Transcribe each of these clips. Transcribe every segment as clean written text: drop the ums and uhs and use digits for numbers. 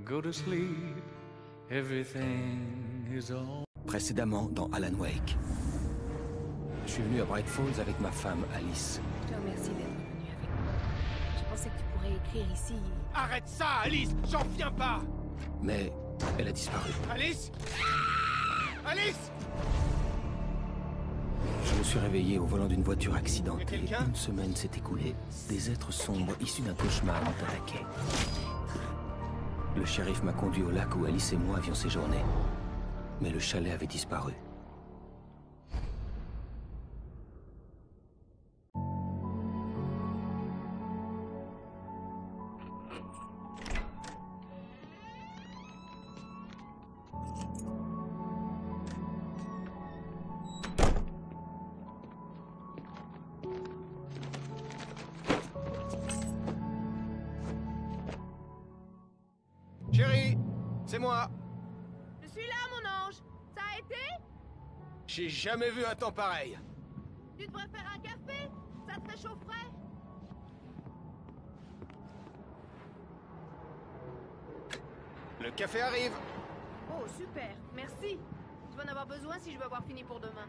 go to sleep, everything is all. Précédemment dans Alan Wake. Je suis venu à Bright Falls avec ma femme, Alice. Je te remercie d'être venu avec moi. Je pensais que tu pourrais écrire ici. Arrête ça, Alice! J'en viens pas! Mais elle a disparu. Alice! Alice! Je me suis réveillé au volant d'une voiture accidentée. Y a quelqu'un? Une semaine s'est écoulée. Des êtres sombres issus d'un cauchemar m'ont attaqué. Le shérif m'a conduit au lac où Alice et moi avions séjourné. Mais le chalet avait disparu. Chérie, c'est moi. Je suis là, mon ange. Ça a été? J'ai jamais vu un temps pareil. Tu devrais faire un café. Ça te réchaufferait. Le café arrive. Oh, super. Merci. Tu vas en avoir besoin si je veux avoir fini pour demain.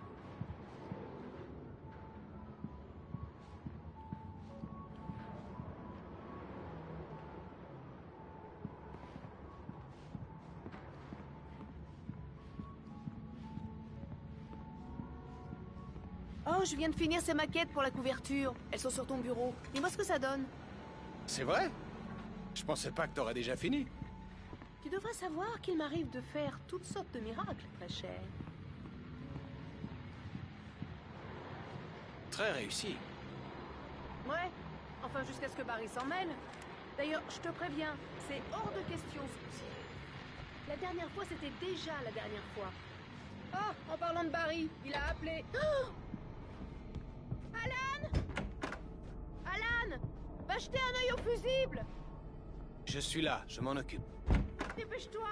Oh, je viens de finir ces maquettes pour la couverture. Elles sont sur ton bureau. Dis-moi ce que ça donne. C'est vrai? Je pensais pas que t'aurais déjà fini. Tu devrais savoir qu'il m'arrive de faire toutes sortes de miracles, très cher. Très réussi. Ouais, enfin jusqu'à ce que Barry s'en mêle. D'ailleurs, je te préviens, c'est hors de question ce coup-ci. La dernière fois, c'était déjà la dernière fois. Oh, en parlant de Barry, il a appelé... Oh Alan! Alan! Va jeter un œil au fusible! Je suis là, je m'en occupe. Dépêche-toi!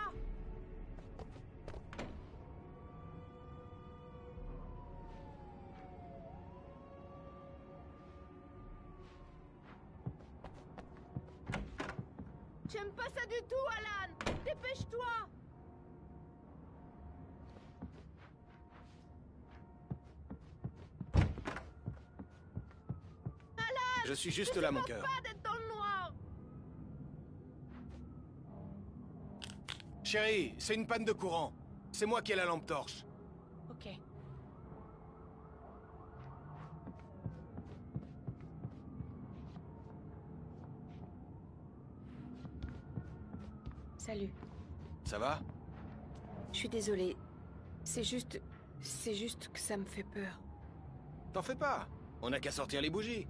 J'aime pas ça du tout, Alan! Dépêche-toi! Alan! Je suis juste là, mon cœur. Pas d'être dans le noir! Chérie, c'est une panne de courant. C'est moi qui ai la lampe torche. Ok. Salut. Ça va? Je suis désolée. C'est juste que ça me fait peur. T'en fais pas. On n'a qu'à sortir les bougies.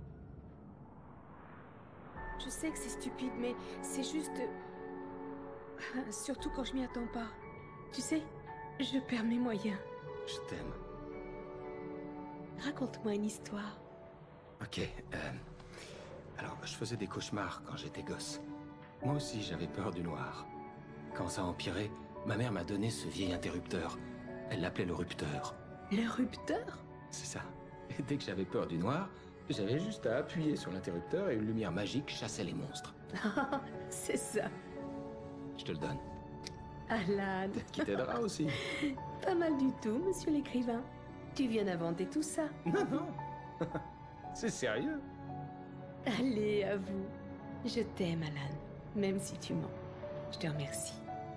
Je sais que c'est stupide, mais c'est juste... Surtout quand je m'y attends pas. Tu sais, je perds mes moyens. Je t'aime. Raconte-moi une histoire. Ok, alors, je faisais des cauchemars quand j'étais gosse. Moi aussi, j'avais peur du noir. Quand ça a empiré, ma mère m'a donné ce vieil interrupteur. Elle l'appelait le rupteur. Le rupteur? C'est ça. Et dès que j'avais peur du noir, j'avais juste à appuyer sur l'interrupteur et une lumière magique chassait les monstres. C'est ça. Je te le donne. Alan. Qui t'aidera aussi. Pas mal du tout, monsieur l'écrivain. Tu viens d'inventer tout ça. Non, non. C'est sérieux. Allez, à vous. Je t'aime, Alan. Même si tu mens. Je te remercie.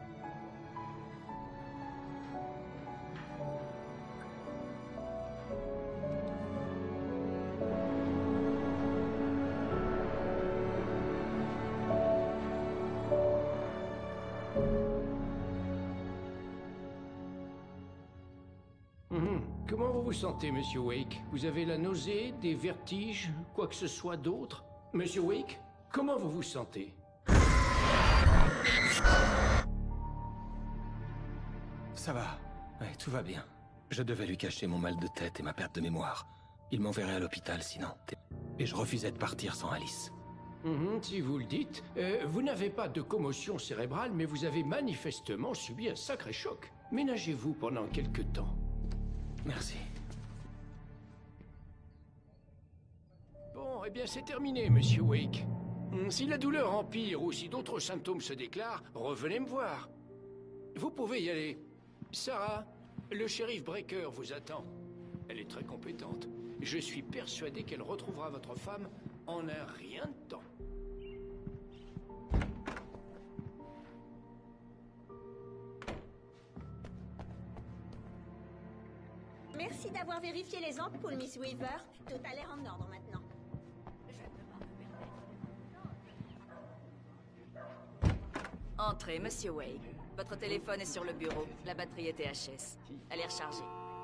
Comment vous vous sentez, Monsieur Wake? Vous avez la nausée, des vertiges, quoi que ce soit d'autre? Monsieur Wake, comment vous vous sentez? Ça va. Ouais, tout va bien. Je devais lui cacher mon mal de tête et ma perte de mémoire. Il m'enverrait à l'hôpital sinon. Et je refusais de partir sans Alice. Si vous le dites. Vous n'avez pas de commotion cérébrale, mais vous avez manifestement subi un sacré choc. Ménagez-vous pendant quelque temps. Merci. Bon, eh bien c'est terminé, Monsieur Wake. Si la douleur empire ou si d'autres symptômes se déclarent, revenez me voir. Vous pouvez y aller. Sarah, le shérif Breaker vous attend. Elle est très compétente. Je suis persuadé qu'elle retrouvera votre femme en un rien de temps. Merci d'avoir vérifié les ampoules, Miss Weaver. Tout a l'air en ordre maintenant. Entrez, Monsieur Wake. Votre téléphone est sur le bureau. La batterie est THS. Elle est rechargée.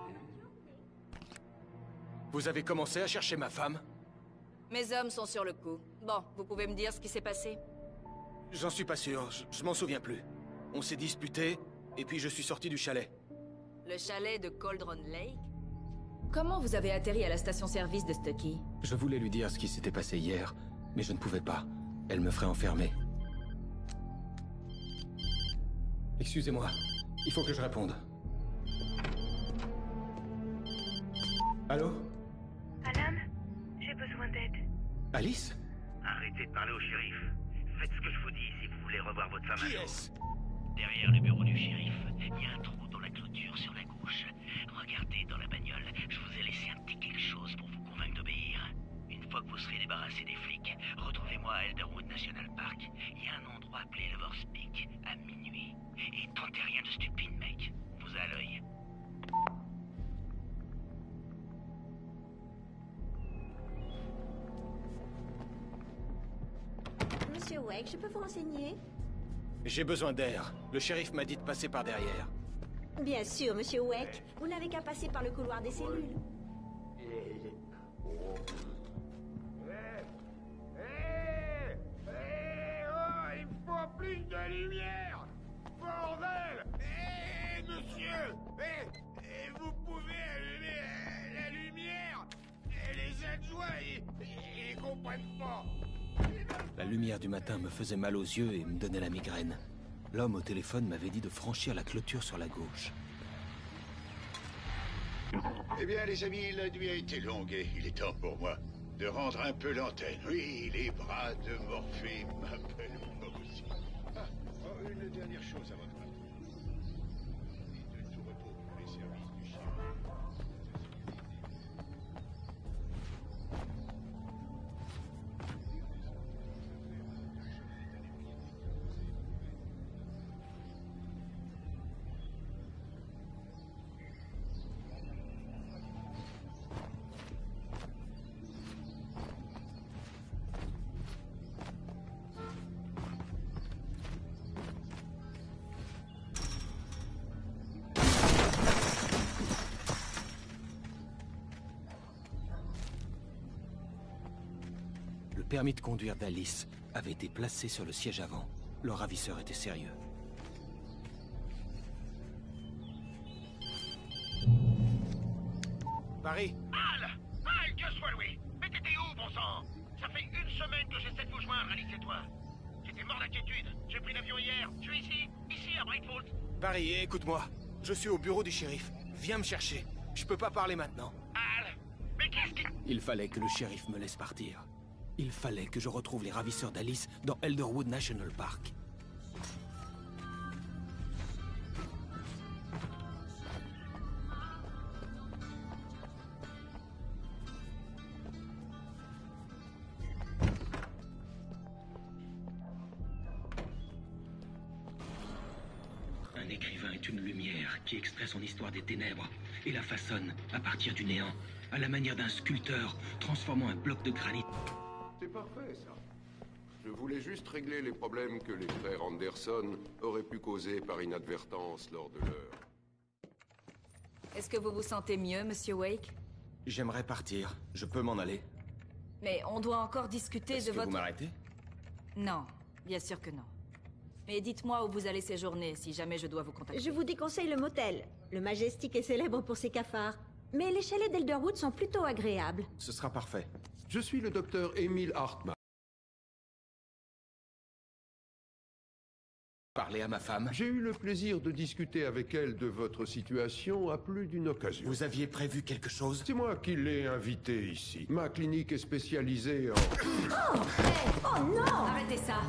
Vous avez commencé à chercher ma femme? Mes hommes sont sur le coup. Bon, vous pouvez me dire ce qui s'est passé? J'en suis pas sûr, je m'en souviens plus. On s'est disputé, et puis je suis sorti du chalet. Le chalet de Cauldron Lake? Comment vous avez atterri à la station-service de Stucky? Je voulais lui dire ce qui s'était passé hier, mais je ne pouvais pas. Elle me ferait enfermer. Excusez-moi, il faut que je réponde. Allô? Alan, j'ai besoin d'aide. Alice? Arrêtez de parler au shérif. Faites ce que je vous dis si vous voulez revoir votre femme Qui à jour. est-ce? Derrière le bureau du shérif, il y a un trou dans la clôture sur la gauche. Regardez dans la bagnole, je vous ai laissé un petit quelque chose pour vous convaincre d'obéir. Une fois que vous serez débarrassé des flics, retrouvez-moi à Elderwood National Park. Il y a un endroit appelé Lover's Peak, à minuit. Et tentez rien de stupide, mec. Vous a à l'œil. Monsieur Wake, je peux vous renseigner? J'ai besoin d'air. Le shérif m'a dit de passer par derrière. Bien sûr, Monsieur Wake. Vous n'avez qu'à passer par le couloir des cellules. Il faut plus de lumière! Bordel! Monsieur! Vous pouvez allumer la lumière? Les adjoints, ils comprennent pas! La lumière du matin me faisait mal aux yeux et me donnait la migraine. L'homme au téléphone m'avait dit de franchir la clôture sur la gauche. Eh bien, les amis, la nuit a été longue et il est temps pour moi de rendre un peu l'antenne. Oui, les bras de Morphée m'appellent moi aussi. Ah, oh, une dernière chose avant de partir. Et de tout repos pour les services du chien. Le permis de conduire d'Alice avait été placé sur le siège avant. Le ravisseur était sérieux. Barry? Al, Dieu soit loué! Mais t'étais où, bon sang? Ça fait une semaine que j'essaie de vous joindre, Alice et toi. J'étais mort d'inquiétude. J'ai pris l'avion hier. Je suis ici à Brightfall. Barry, écoute-moi. Je suis au bureau du shérif. Viens me chercher. Je peux pas parler maintenant. Al, mais qu'est-ce qui... Il fallait que le shérif me laisse partir. Il fallait que je retrouve les ravisseurs d'Alice dans Elderwood National Park. Un écrivain est une lumière qui extrait son histoire des ténèbres et la façonne à partir du néant, à la manière d'un sculpteur transformant un bloc de granit. C'est parfait, ça. Je voulais juste régler les problèmes que les frères Anderson auraient pu causer par inadvertance lors de leur... Est-ce que vous vous sentez mieux, Monsieur Wake? J'aimerais partir. Je peux m'en aller. Mais on doit encore discuter Est-ce de que votre... vous m'arrêtez? Non, bien sûr que non. Mais dites-moi où vous allez séjourner, si jamais je dois vous contacter. Je vous déconseille le motel. Le Majestic est célèbre pour ses cafards. Mais les chalets d'Elderwood sont plutôt agréables. Ce sera parfait. Je suis le docteur Emile Hartmann. Parler à ma femme. J'ai eu le plaisir de discuter avec elle de votre situation à plus d'une occasion. Vous aviez prévu quelque chose? C'est moi qui l'ai invitée ici. Ma clinique est spécialisée en... Oh, hey, oh non! Arrêtez ça.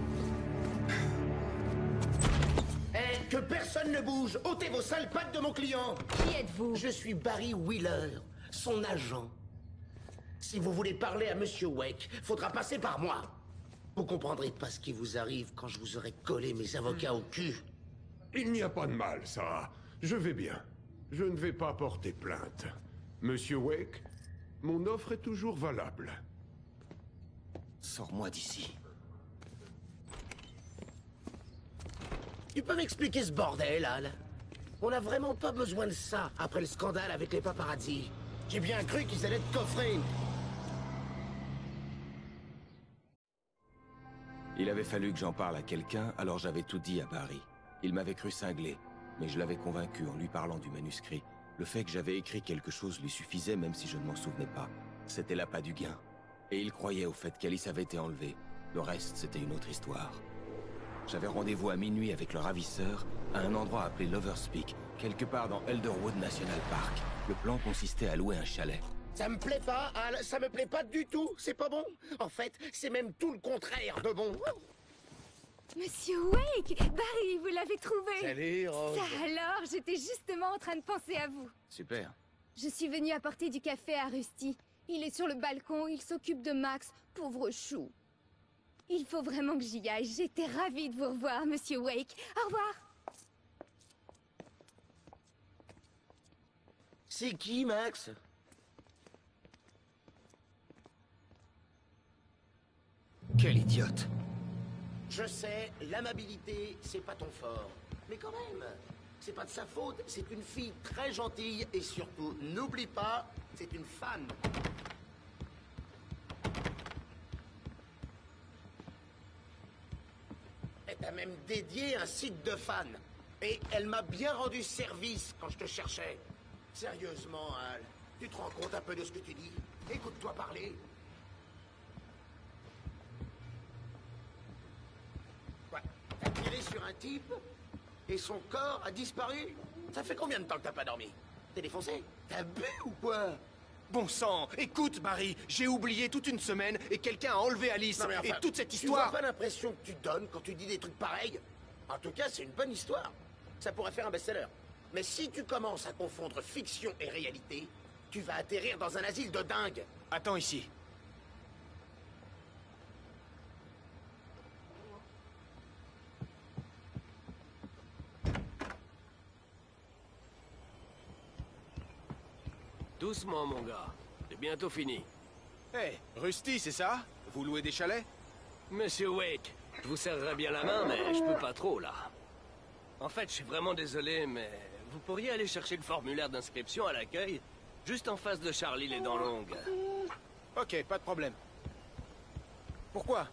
Que personne ne bouge. Ôtez vos sales pattes de mon client. Qui êtes-vous? Je suis Barry Wheeler, son agent. Si vous voulez parler à Monsieur Wake, faudra passer par moi. Vous comprendrez pas ce qui vous arrive quand je vous aurai collé mes avocats au cul. Il n'y a pas de mal, Sarah. Je vais bien. Je ne vais pas porter plainte. Monsieur Wake, mon offre est toujours valable. Sors-moi d'ici. Tu peux m'expliquer ce bordel, Al? On n'a vraiment pas besoin de ça après le scandale avec les paparazzi. J'ai bien cru qu'ils allaient te coffrer. Il avait fallu que j'en parle à quelqu'un, alors j'avais tout dit à Barry. Il m'avait cru cinglé, mais je l'avais convaincu en lui parlant du manuscrit. Le fait que j'avais écrit quelque chose lui suffisait même si je ne m'en souvenais pas. C'était l'appât du gain. Et il croyait au fait qu'Alice avait été enlevée. Le reste, c'était une autre histoire. J'avais rendez-vous à minuit avec le ravisseur, à un endroit appelé Lover's Peak, quelque part dans Elderwood National Park. Le plan consistait à louer un chalet. Ça me plaît pas, Al, ça me plaît pas du tout, c'est pas bon. En fait, c'est même tout le contraire de bon. Monsieur Wake, Barry, vous l'avez trouvé. Salut, Rose. Ça alors, j'étais justement en train de penser à vous. Super. Je suis venue apporter du café à Rusty. Il est sur le balcon, il s'occupe de Max, pauvre chou. Il faut vraiment que j'y aille. J'étais ravie de vous revoir, Monsieur Wake. Au revoir. C'est qui, Max? Quel idiote. Je sais, l'amabilité, c'est pas ton fort. Mais quand même, c'est pas de sa faute. C'est une fille très gentille et surtout, n'oublie pas, c'est une fan. Elle t'a même dédié un site de fans. Et elle m'a bien rendu service quand je te cherchais. Sérieusement, Al, tu te rends compte un peu de ce que tu dis? Écoute-toi parler. Quoi? T'as tiré sur un type et son corps a disparu? Ça fait combien de temps que t'as pas dormi? T'es défoncé? T'as bu ou quoi? Bon sang, écoute, Barry, j'ai oublié toute une semaine et quelqu'un a enlevé Alice. Non, mais enfin, et toute cette tu histoire... vois pas l'impression que tu donnes quand tu dis des trucs pareils? En tout cas, c'est une bonne histoire. Ça pourrait faire un best-seller. Mais si tu commences à confondre fiction et réalité, tu vas atterrir dans un asile de dingue. Attends ici. Doucement, mon gars. C'est bientôt fini. Hé, Rusty, c'est ça? Vous louez des chalets? Monsieur Wake, je vous serrerai bien la main, mais je peux pas trop, là. En fait, je suis vraiment désolé, mais vous pourriez aller chercher le formulaire d'inscription à l'accueil, juste en face de Charlie les dents longues. Ok, pas de problème. Pourquoi?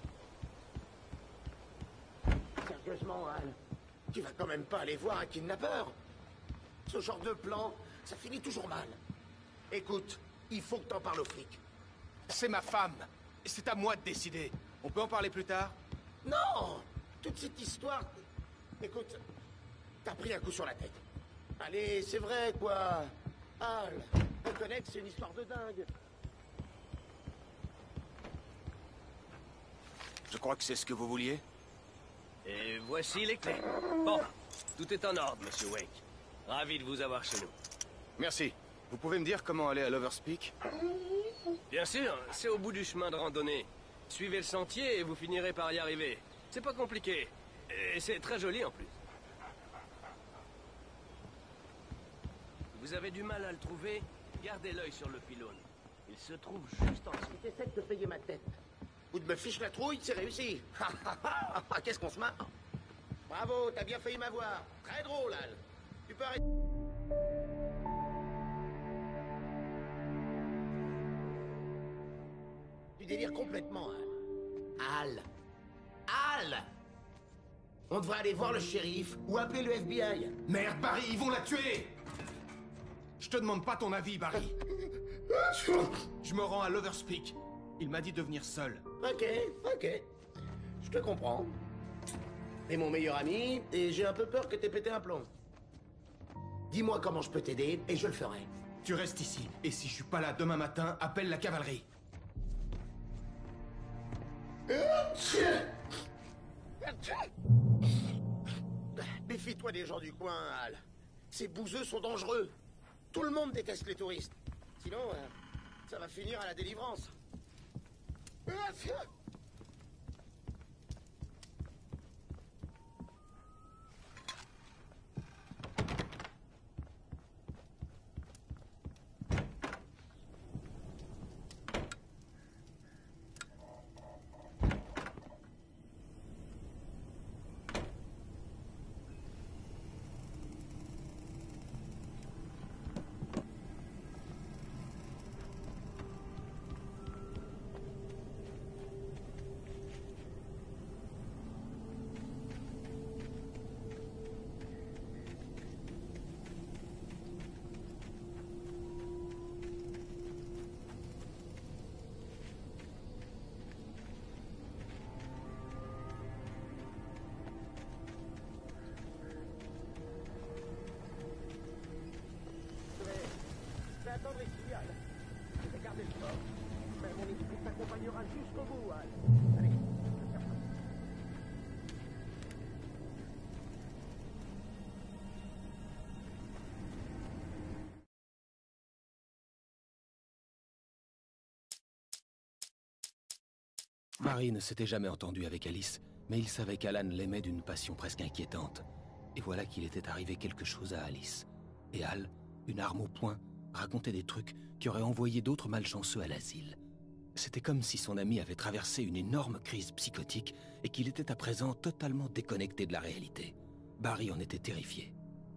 Sérieusement, Al, tu vas quand même pas aller voir un kidnappeur? Ce genre de plan, ça finit toujours mal. Écoute, il faut que t'en parles aux flics. C'est ma femme. C'est à moi de décider. On peut en parler plus tard? Non! Toute cette histoire... Écoute, t'as pris un coup sur la tête. Allez, c'est vrai, quoi. Al, reconnais que c'est une histoire de dingue. Je crois que c'est ce que vous vouliez. Et voici les clés. Bon, tout est en ordre, Monsieur Wake. Ravi de vous avoir chez nous. Merci. Vous pouvez me dire comment aller à Lover's Peak? Bien sûr, c'est au bout du chemin de randonnée. Suivez le sentier et vous finirez par y arriver. C'est pas compliqué. Et c'est très joli en plus. Vous avez du mal à le trouver? Gardez l'œil sur le pylône. Il se trouve juste en dessous. Tu essaies de te payer ma tête. Ou de me fiche la trouille, c'est réussi. Qu'est-ce qu'on se marre? Bravo, t'as bien failli m'avoir. Très drôle, Al. Tu peux arrêter... Tu délires complètement, Al. Al! On devrait aller voir le shérif ou appeler le FBI. Merde, Barry, ils vont la tuer! Je te demande pas ton avis, Barry. Je me rends à Lover's Peak. Il m'a dit de venir seul. Ok. Je te comprends. T'es mon meilleur ami, et j'ai un peu peur que t'aies pété un plomb. Dis-moi comment je peux t'aider, et je le ferai. Tu restes ici, et si je suis pas là demain matin, appelle la cavalerie. Méfie-toi des gens du coin, Al. Ces bouseux sont dangereux. Tout le monde déteste les touristes. Sinon, ça va finir à la délivrance. Je vais attendre ici, Al. Je vais garder le fort. Mais mon esprit t'accompagnera jusqu'au bout, Al. Allez, je vais faire ça. Barry ne s'était jamais entendu avec Alice, mais il savait qu'Alan l'aimait d'une passion presque inquiétante. Et voilà qu'il était arrivé quelque chose à Alice. Et Al, une arme au poing, racontait des trucs qui auraient envoyé d'autres malchanceux à l'asile. C'était comme si son ami avait traversé une énorme crise psychotique et qu'il était à présent totalement déconnecté de la réalité. Barry en était terrifié.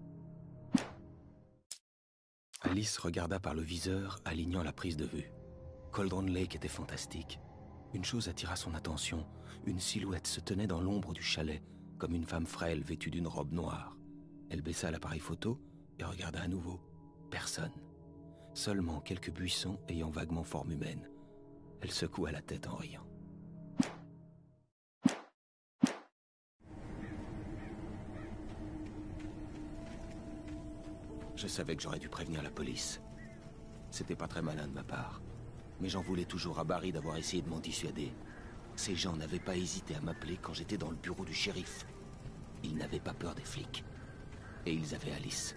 Alice regarda par le viseur, alignant la prise de vue. Cauldron Lake était fantastique. Une chose attira son attention. Une silhouette se tenait dans l'ombre du chalet, comme une femme frêle vêtue d'une robe noire. Elle baissa l'appareil photo et regarda à nouveau. Personne. Seulement quelques buissons ayant vaguement forme humaine. Elle secoua la tête en riant. Je savais que j'aurais dû prévenir la police. C'était pas très malin de ma part. Mais j'en voulais toujours à Barry d'avoir essayé de m'en dissuader. Ces gens n'avaient pas hésité à m'appeler quand j'étais dans le bureau du shérif. Ils n'avaient pas peur des flics. Et ils avaient Alice.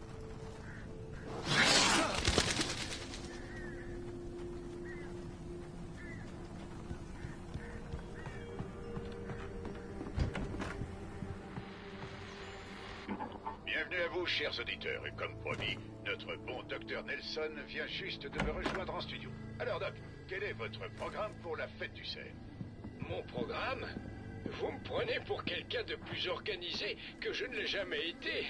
Bienvenue à vous, chers auditeurs, et comme promis, notre bon docteur Nelson vient juste de me rejoindre en studio. Alors, Doc, quel est votre programme pour la fête du cerf? Mon programme? Vous me prenez pour quelqu'un de plus organisé que je ne l'ai jamais été.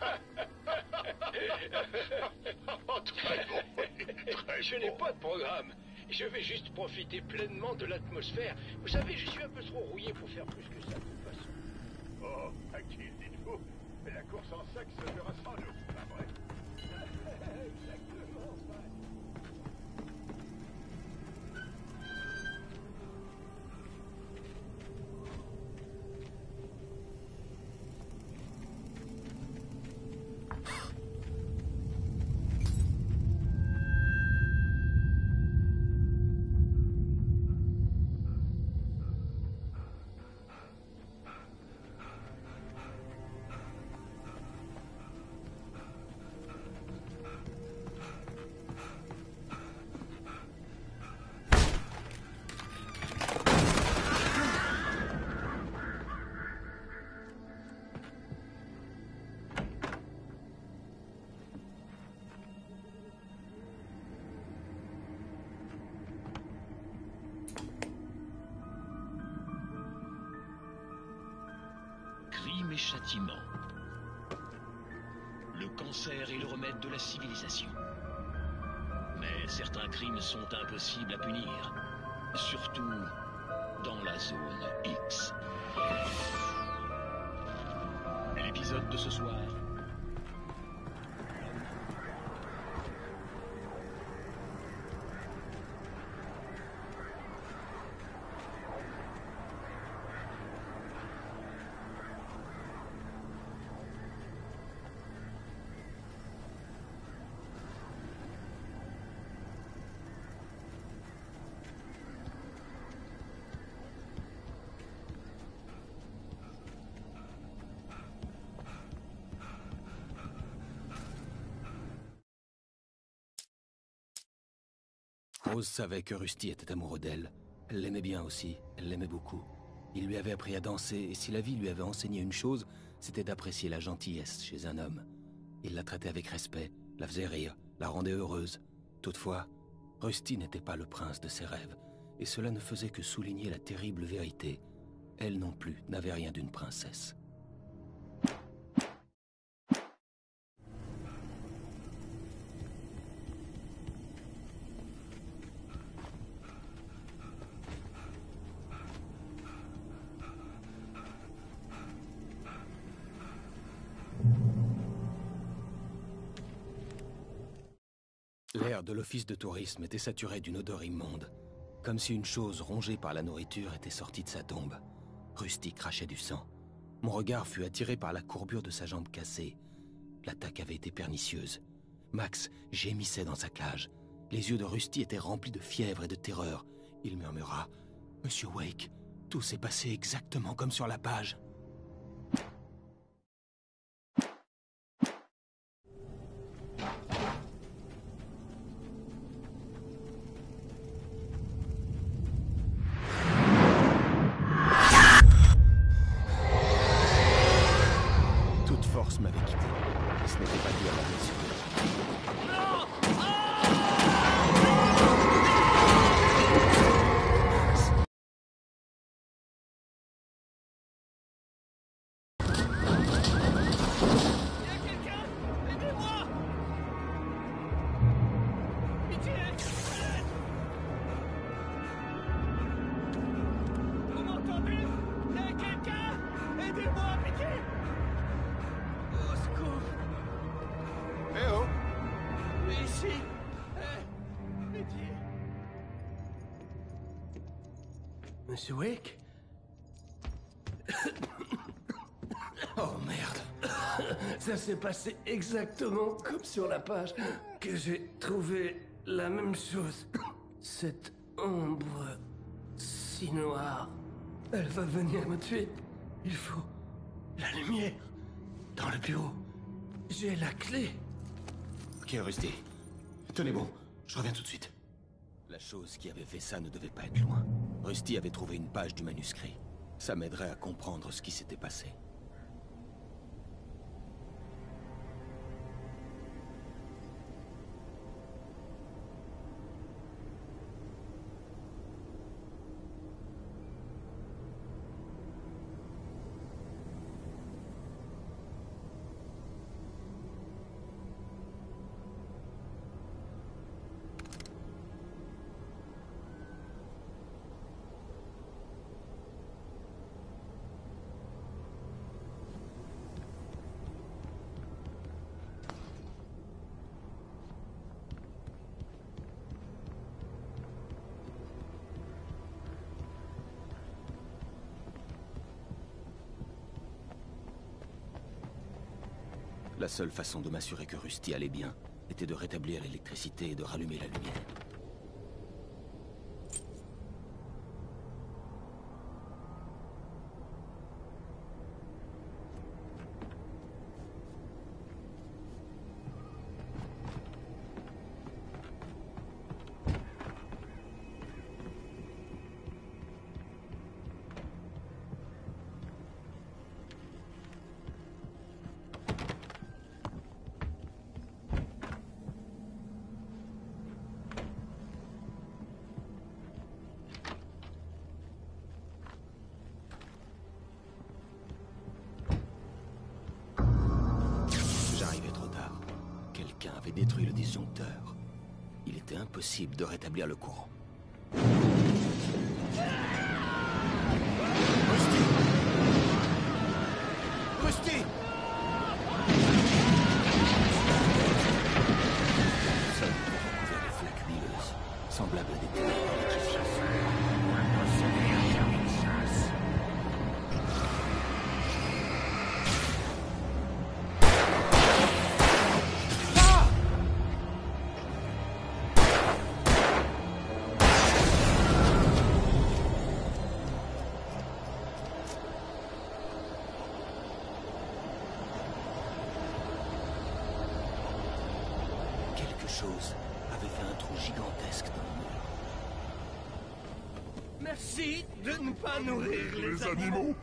Très bon. Je n'ai pas de programme. Je vais juste profiter pleinement de l'atmosphère. Vous savez, je suis un peu trop rouillé pour faire plus que ça, de toute façon. Oh, à qui dites-vous? La course en sac se fera sans nous, pas vrai? Exactement, Crime et châtiment. Le cancer est le remède de la civilisation. Mais certains crimes sont impossibles à punir. Surtout dans la zone X. L'épisode de ce soir. Rose savait que Rusty était amoureux d'elle. Elle l'aimait bien aussi, elle l'aimait beaucoup. Il lui avait appris à danser, et si la vie lui avait enseigné une chose, c'était d'apprécier la gentillesse chez un homme. Il la traitait avec respect, la faisait rire, la rendait heureuse. Toutefois, Rusty n'était pas le prince de ses rêves, et cela ne faisait que souligner la terrible vérité. Elle non plus n'avait rien d'une princesse. L'air de l'office de tourisme était saturé d'une odeur immonde, comme si une chose rongée par la nourriture était sortie de sa tombe. Rusty crachait du sang. Mon regard fut attiré par la courbure de sa jambe cassée. L'attaque avait été pernicieuse. Max gémissait dans sa cage. Les yeux de Rusty étaient remplis de fièvre et de terreur. Il murmura « Monsieur Wake, tout s'est passé exactement comme sur la page. » m'avait quitté. Et ce n'était pas dû à la blessure. Monsieur Wake? Oh merde. Ça s'est passé exactement comme sur la page, que j'ai trouvé la même chose. Cette ombre si noire, elle va venir me tuer. Il faut la lumière dans le bureau. J'ai la clé. Ok, Rusty. Tenez bon, je reviens tout de suite. La chose qui avait fait ça ne devait pas être loin. Rusty avait trouvé une page du manuscrit. Ça m'aiderait à comprendre ce qui s'était passé. La seule façon de m'assurer que Rusty allait bien était de rétablir l'électricité et de rallumer la lumière. Avait détruit le disjoncteur. Il était impossible de rétablir le courant. Rusty! Sol recouvert de flaques huileuses, semblables à des ténèbres liquifiées. Quelque chose avait fait un trou gigantesque dans le mur. Merci de ne pas nourrir les animaux.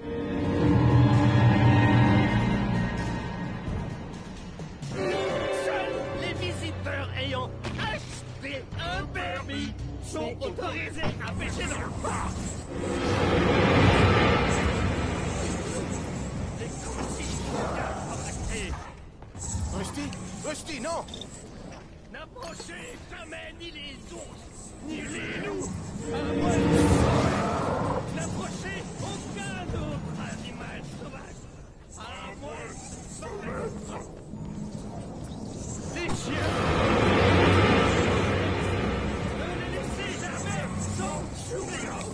Seuls les visiteurs ayant acheté un permis sont autorisés à pêcher dans le parc. Les consignes sont bien. Rusty, Rusty, non! N'approchez jamais ni les ours, ni les loups, à moins de n'approchez aucun autre animal sauvage, à moins les chiens. Ne les laissez jamais sans surveillance.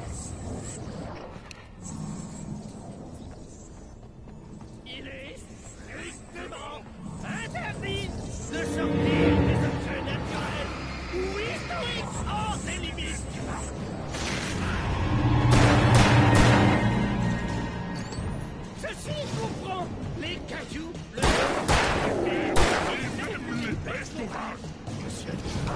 Il est strictement interdit de sortir des objets naturels ou historiques hors des limites. Ceci comprend les cailloux, le et même les bêtes sauvages, monsieur.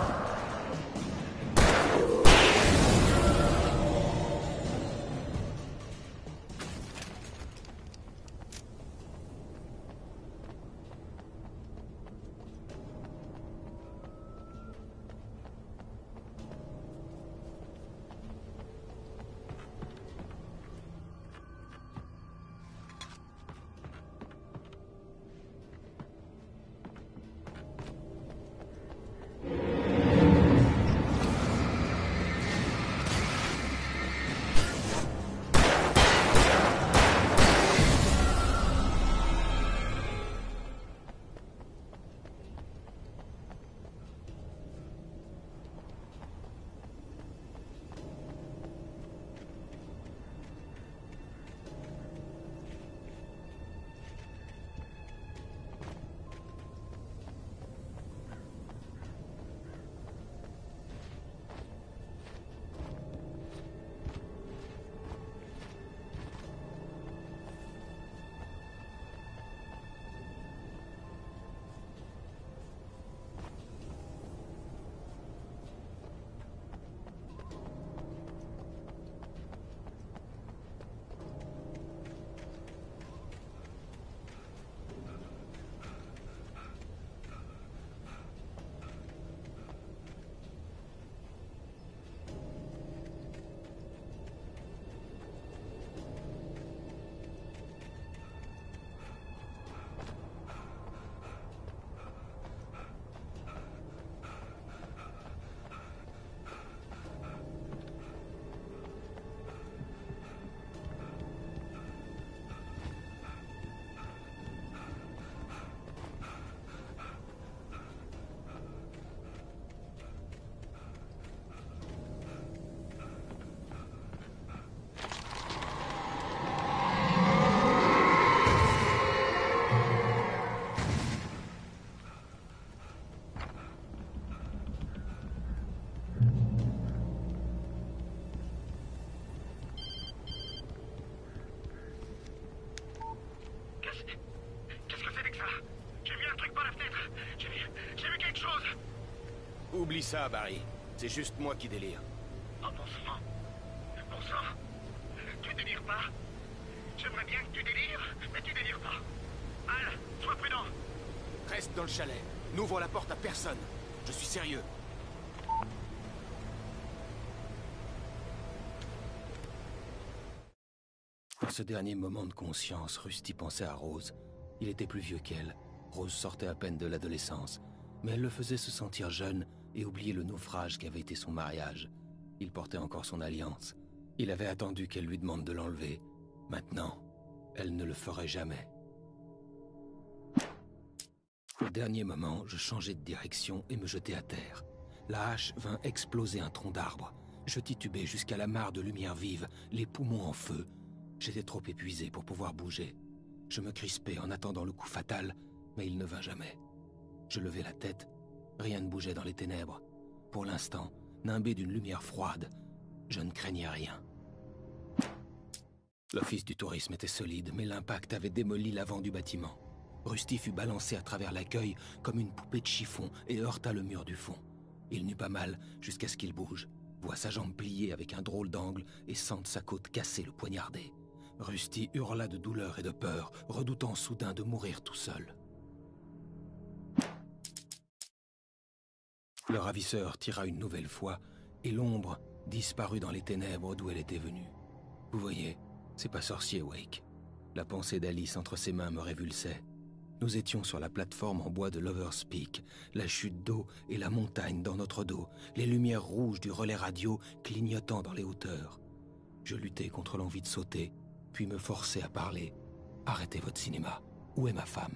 Oublie ça, Barry. C'est juste moi qui délire. Oh, bon sang. Bon sang. Tu délires pas? J'aimerais bien que tu délires, mais tu délires pas. Al, sois prudent. Reste dans le chalet. N'ouvre la porte à personne. Je suis sérieux. Dans ce dernier moment de conscience, Rusty pensait à Rose. Il était plus vieux qu'elle. Rose sortait à peine de l'adolescence. Mais elle le faisait se sentir jeune et oublier le naufrage qu'avait été son mariage. Il portait encore son alliance. Il avait attendu qu'elle lui demande de l'enlever. Maintenant, elle ne le ferait jamais. Au dernier moment, je changeai de direction et me jetai à terre. La hache vint exploser un tronc d'arbre. Je titubai jusqu'à la mare de lumière vive, les poumons en feu. J'étais trop épuisé pour pouvoir bouger. Je me crispai en attendant le coup fatal, mais il ne vint jamais. Je levai la tête. Rien ne bougeait dans les ténèbres. Pour l'instant, nimbé d'une lumière froide, je ne craignais rien. L'office du tourisme était solide, mais l'impact avait démoli l'avant du bâtiment. Rusty fut balancé à travers l'accueil comme une poupée de chiffon et heurta le mur du fond. Il n'eut pas mal jusqu'à ce qu'il bouge. voit sa jambe pliée avec un drôle d'angle et sente sa côte cassée le poignarder. Rusty hurla de douleur et de peur, redoutant soudain de mourir tout seul. Le ravisseur tira une nouvelle fois, et l'ombre disparut dans les ténèbres d'où elle était venue. Vous voyez, c'est pas sorcier, Wake. La pensée d'Alice entre ses mains me révulsait. Nous étions sur la plateforme en bois de Lover's Peak, la chute d'eau et la montagne dans notre dos, les lumières rouges du relais radio clignotant dans les hauteurs. Je luttais contre l'envie de sauter, puis me forçais à parler. Arrêtez votre cinéma. Où est ma femme?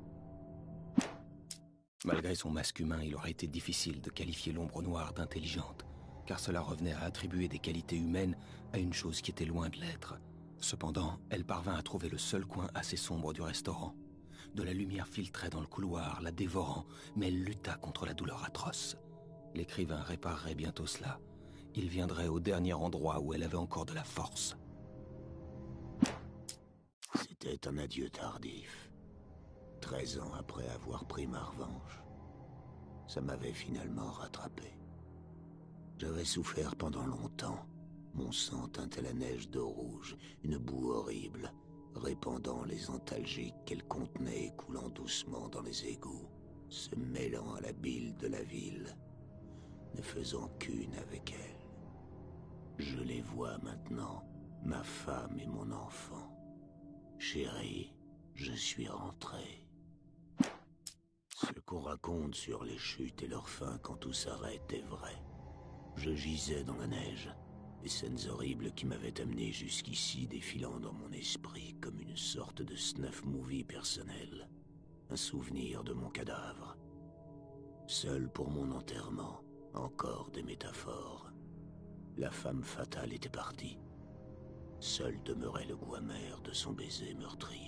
Malgré son masque humain, il aurait été difficile de qualifier l'ombre noire d'intelligente, car cela revenait à attribuer des qualités humaines à une chose qui était loin de l'être. Cependant, elle parvint à trouver le seul coin assez sombre du restaurant. De la lumière filtrait dans le couloir, la dévorant, mais elle lutta contre la douleur atroce. L'écrivain réparerait bientôt cela. Il viendrait au dernier endroit où elle avait encore de la force. C'était un adieu tardif. 13 ans après avoir pris ma revanche. Ça m'avait finalement rattrapé. J'avais souffert pendant longtemps. Mon sang teintait la neige de rouge, une boue horrible, répandant les antalgiques qu'elle contenait et coulant doucement dans les égouts, se mêlant à la bile de la ville, ne faisant qu'une avec elle. Je les vois maintenant, ma femme et mon enfant. Chérie, je suis rentré. Ce qu'on raconte sur les chutes et leur fin quand tout s'arrête est vrai. Je gisais dans la neige, les scènes horribles qui m'avaient amené jusqu'ici défilant dans mon esprit comme une sorte de snuff movie personnel. Un souvenir de mon cadavre. Seul pour mon enterrement, encore des métaphores. La femme fatale était partie. Seul demeurait le goût amer de son baiser meurtrier.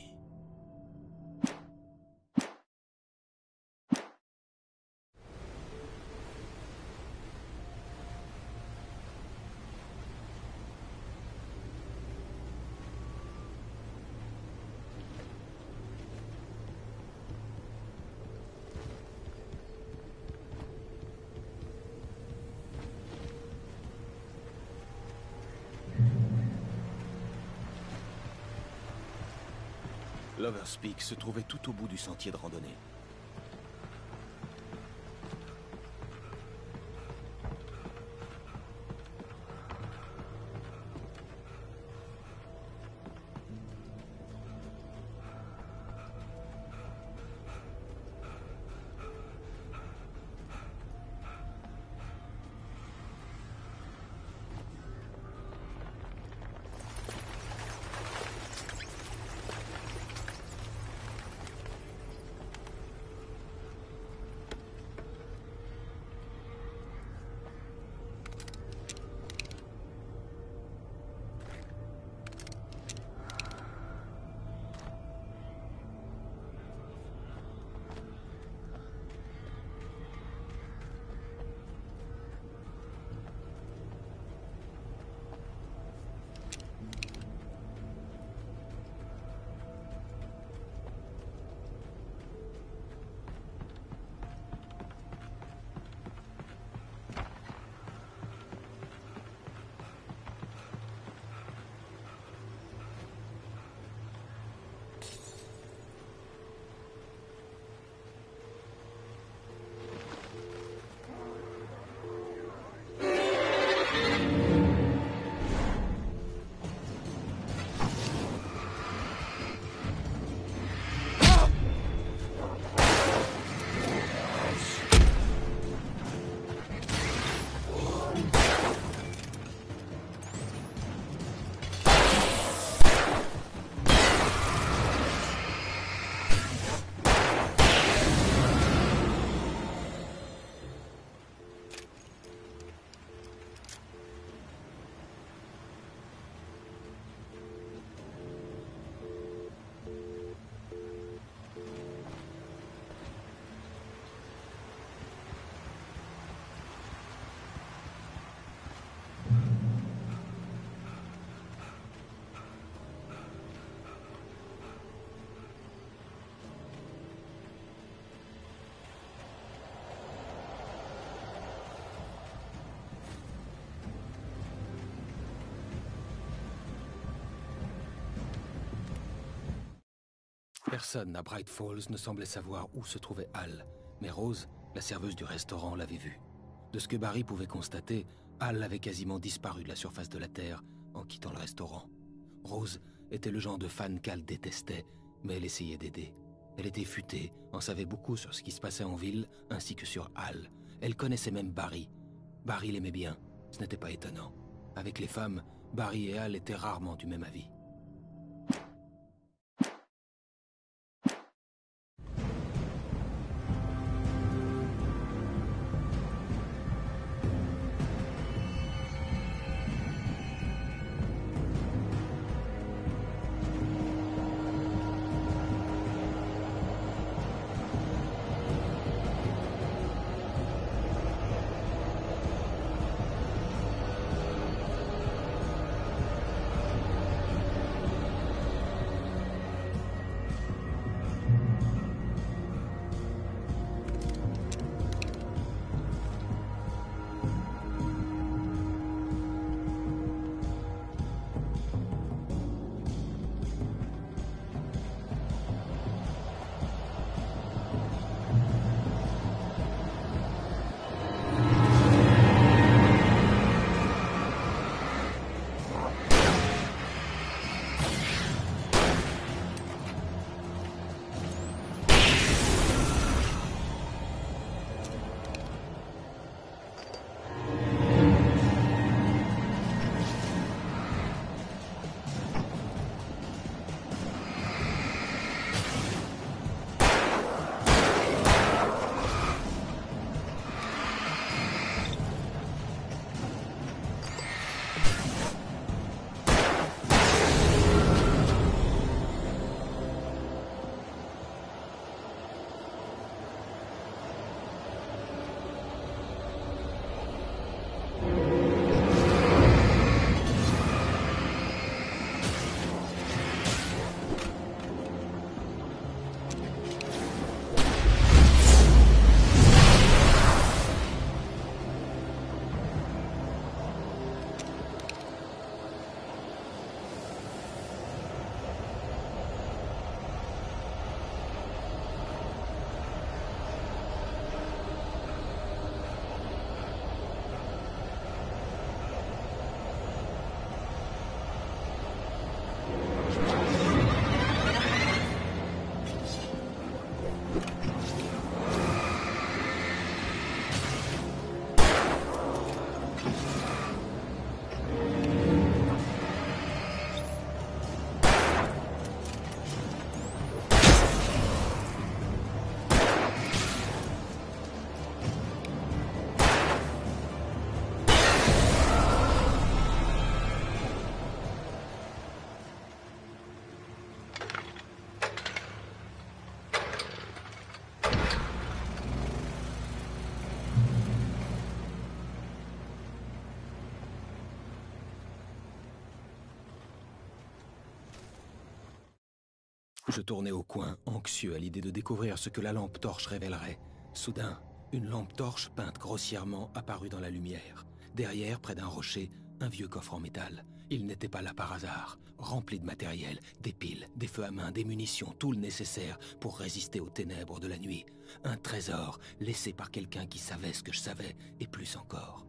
Lover's Peak se trouvait tout au bout du sentier de randonnée. Personne à Bright Falls ne semblait savoir où se trouvait Al, mais Rose, la serveuse du restaurant, l'avait vue. De ce que Barry pouvait constater, Al avait quasiment disparu de la surface de la Terre en quittant le restaurant. Rose était le genre de fan qu'Al détestait, mais elle essayait d'aider. Elle était futée, en savait beaucoup sur ce qui se passait en ville, ainsi que sur Al. Elle connaissait même Barry. Barry l'aimait bien, ce n'était pas étonnant. Avec les femmes, Barry et Al étaient rarement du même avis. Je tournais au coin, anxieux à l'idée de découvrir ce que la lampe torche révélerait. Soudain, une lampe torche peinte grossièrement apparut dans la lumière. Derrière, près d'un rocher, un vieux coffre en métal. Il n'était pas là par hasard, rempli de matériel, des piles, des feux à main, des munitions, tout le nécessaire pour résister aux ténèbres de la nuit. Un trésor laissé par quelqu'un qui savait ce que je savais, et plus encore.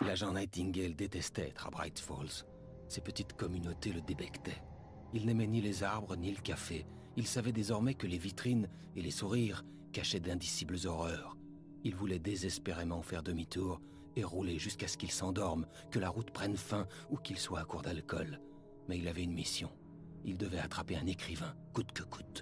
l'agent Nightingale détestait être à Bright Falls. Ces petites communautés le débectaient. Il n'aimait ni les arbres, ni le café. Il savait désormais que les vitrines et les sourires cachaient d'indicibles horreurs. Il voulait désespérément faire demi-tour et rouler jusqu'à ce qu'il s'endorme, que la route prenne fin ou qu'il soit à court d'alcool. Mais il avait une mission. Il devait attraper un écrivain, coûte que coûte.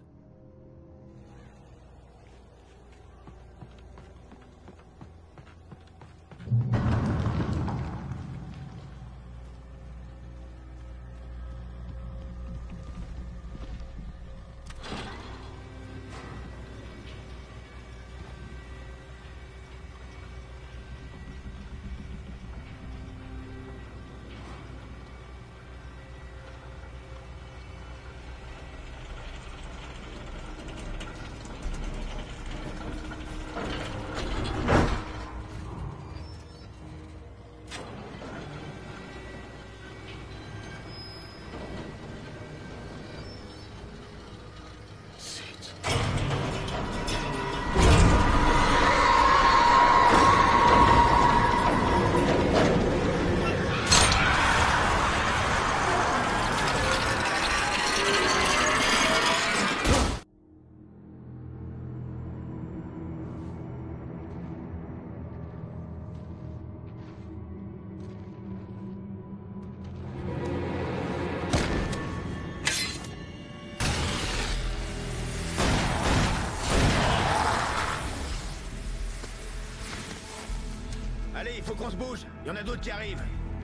Allez, il faut qu'on se bouge. Il y en a d'autres qui arrivent.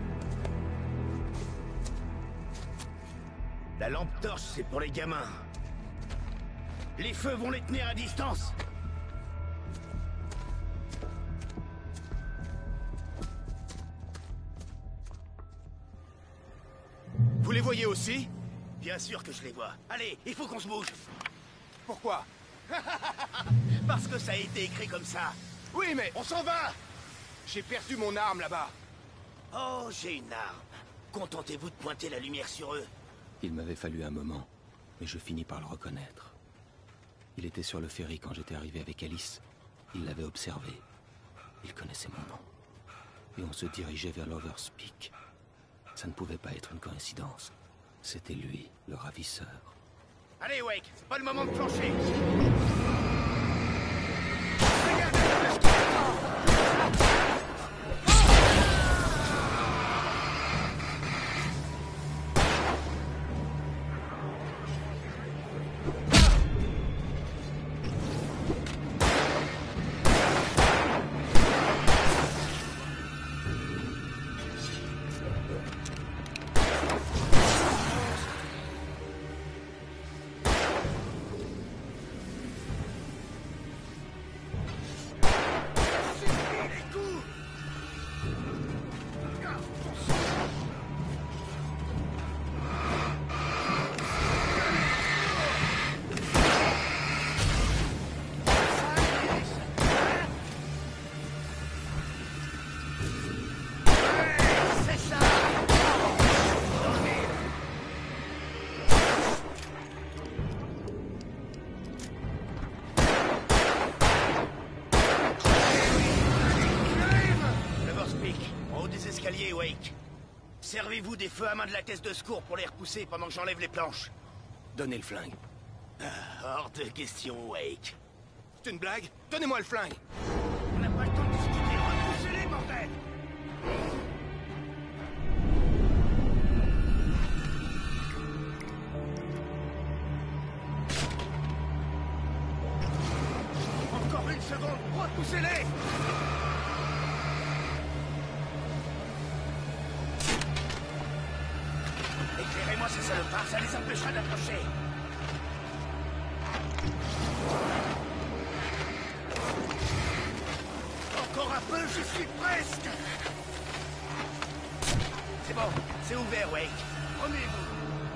La lampe torche, c'est pour les gamins. Les feux vont les tenir à distance. Vous les voyez aussi? Bien sûr que je les vois. Allez, il faut qu'on se bouge. Pourquoi? Parce que ça a été écrit comme ça. Oui, mais on s'en va. J'ai perdu mon arme là-bas. Oh, j'ai une arme. Contentez-vous de pointer la lumière sur eux. Il m'avait fallu un moment, mais je finis par le reconnaître. Il était sur le ferry quand j'étais arrivé avec Alice. Il l'avait observé. Il connaissait mon nom. Et on se dirigeait vers Lover's Peak. Ça ne pouvait pas être une coïncidence. C'était lui, le ravisseur. Allez, Wake, c'est pas le moment de plancher. Wake. Servez-vous des feux à main de la caisse de secours pour les repousser pendant que j'enlève les planches. Donnez le flingue. Hors de question, Wake. C'est une blague? Donnez-moi le flingue. On n'a pas le temps de discuter. Repoussez-les, bordel! Encore une seconde. Repoussez-les! Éclairez-moi ces salopards, ça les empêchera d'approcher. Encore un peu, j'y suis presque. C'est bon, c'est ouvert, Wake. Remuez-vous.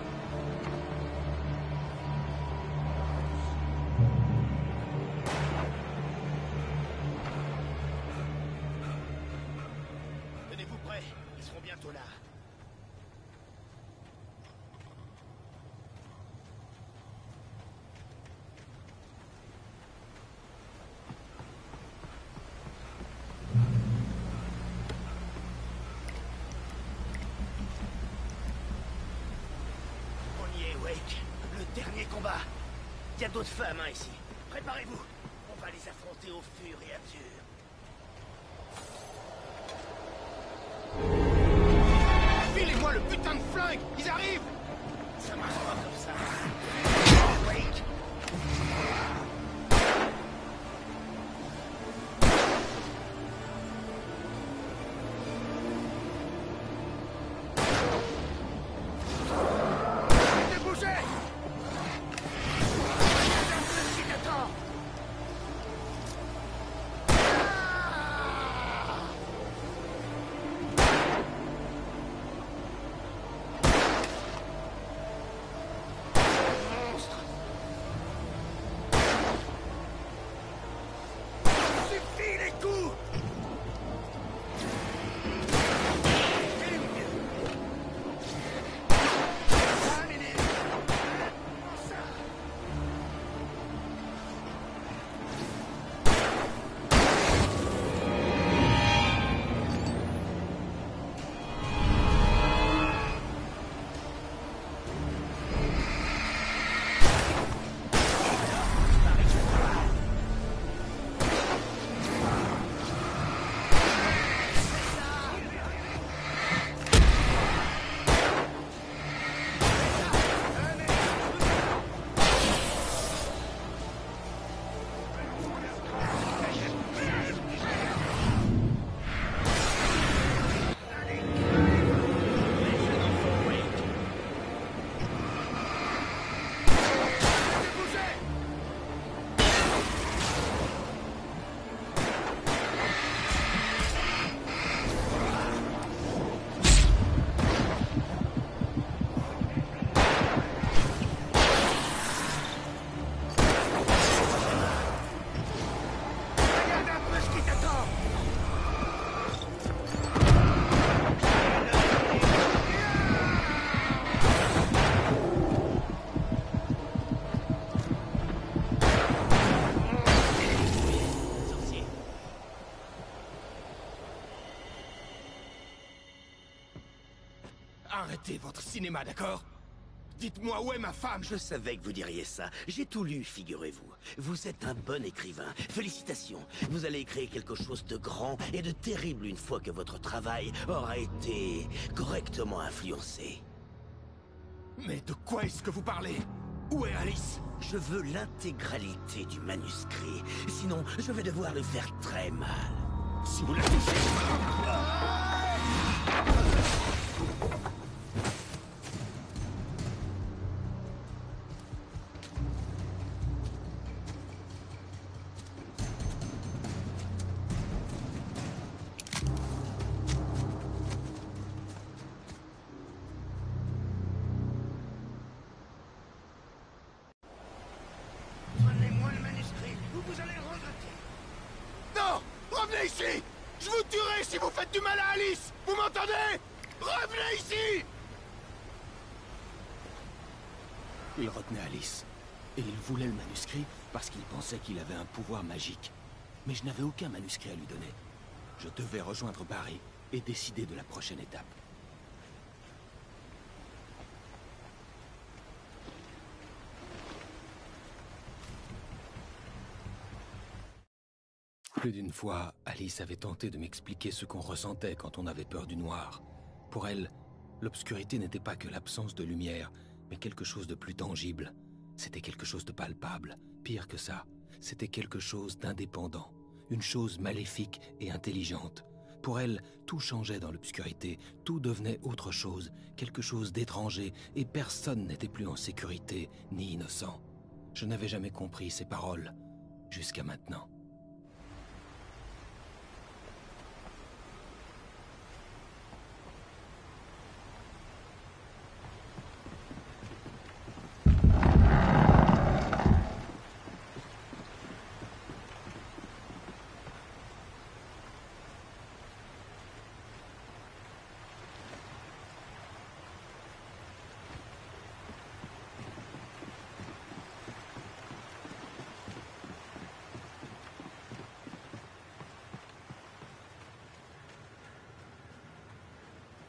Tenez-vous prêts, ils seront bientôt là. va. Il y a d'autres femmes, hein, ici. Préparez-vous. On va les affronter au fur et à mesure. Filez-moi le putain de flingue. Ils arrivent. Ça marche pas comme ça. Oh, Wake. Arrêtez votre cinéma, d'accord? Dites-moi où est ma femme? Je savais que vous diriez ça. J'ai tout lu, figurez-vous. Vous êtes un bon écrivain. Félicitations. Vous allez créer quelque chose de grand et de terrible une fois que votre travail aura été correctement influencé. Mais de quoi est-ce que vous parlez? Où est Alice? Je veux l'intégralité du manuscrit. Sinon, je vais devoir le faire très mal. Si vous la touchez... Donnez-moi le manuscrit, ou vous allez le regretter. Non! Revenez ici! Je vous tuerai si vous faites du mal à Alice! Vous m'entendez? Revenez ici! Il retenait Alice. Et il voulait le manuscrit parce qu'il pensait qu'il avait un pouvoir magique. Mais je n'avais aucun manuscrit à lui donner. Je devais rejoindre Barry et décider de la prochaine étape. Plus d'une fois, Alice avait tenté de m'expliquer ce qu'on ressentait quand on avait peur du noir. Pour elle, l'obscurité n'était pas que l'absence de lumière, mais quelque chose de plus tangible. C'était quelque chose de palpable. Pire que ça, c'était quelque chose d'indépendant. Une chose maléfique et intelligente. Pour elle, tout changeait dans l'obscurité, tout devenait autre chose, quelque chose d'étranger, et personne n'était plus en sécurité, ni innocent. Je n'avais jamais compris ces paroles, jusqu'à maintenant.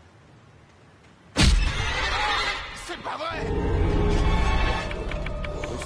C'est pas vrai!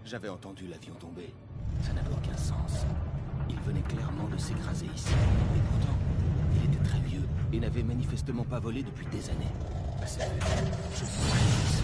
J'avais entendu l'avion tomber. Ça n'avait aucun sens. Il venait clairement de s'écraser ici. Et pourtant, il était très vieux et n'avait manifestement pas volé depuis des années. À cette heure, je suis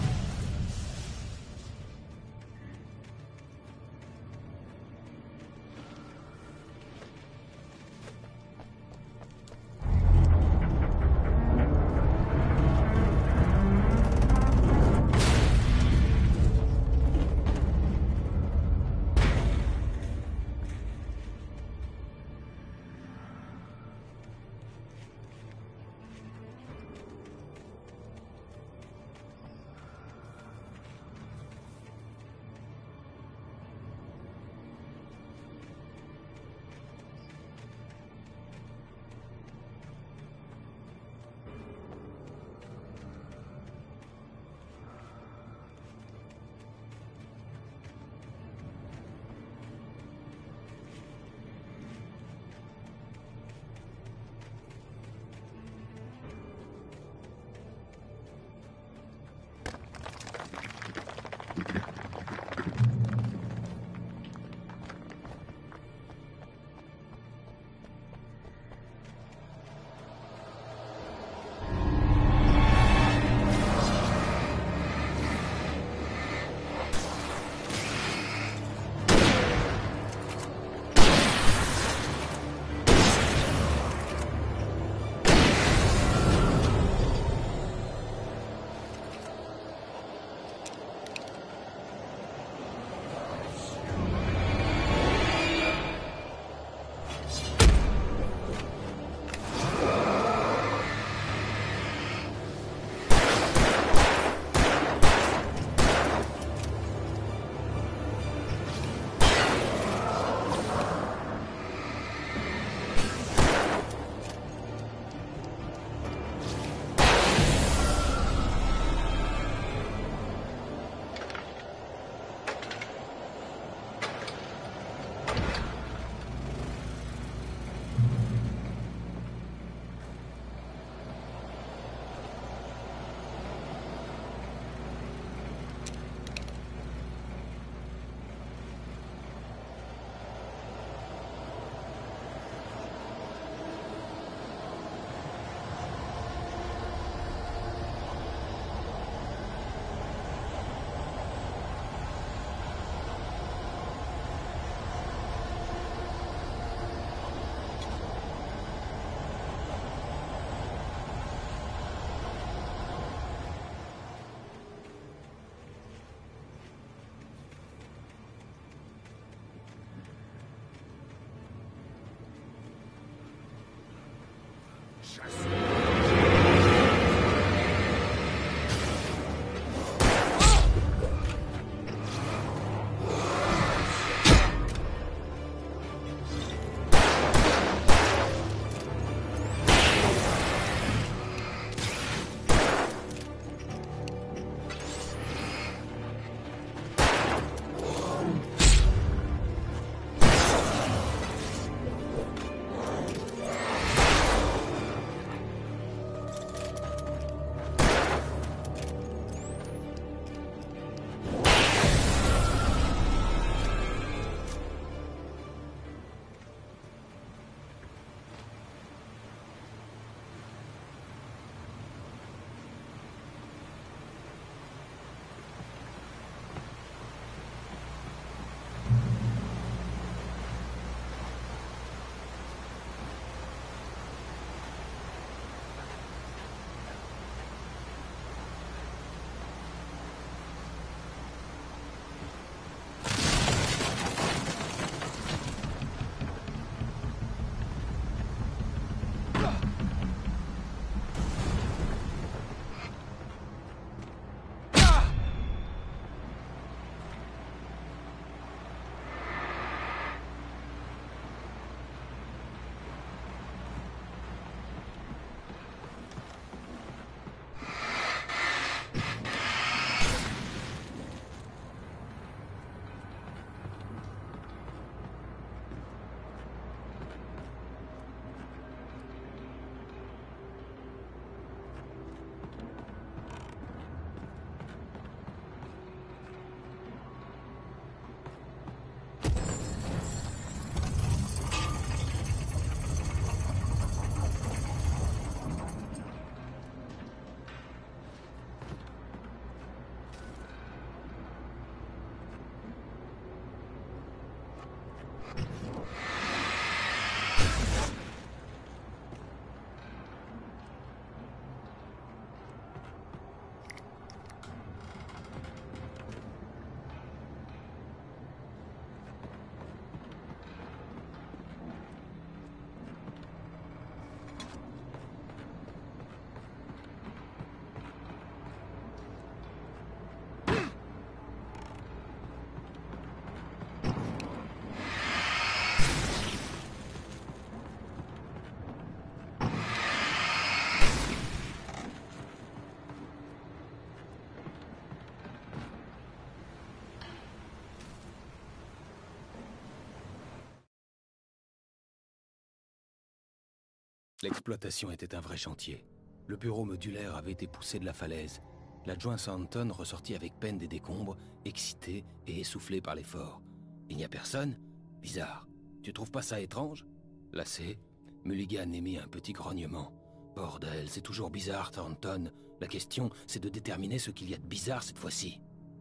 L'exploitation était un vrai chantier. Le bureau modulaire avait été poussé de la falaise. L'adjoint Santon ressortit avec peine des décombres, excité et essoufflé par l'effort. Il n'y a personne? Bizarre. Tu trouves pas ça étrange? Lassé, Mulligan émit un petit grognement. Bordel, c'est toujours bizarre, Thornton. La question, c'est de déterminer ce qu'il y a de bizarre cette fois-ci.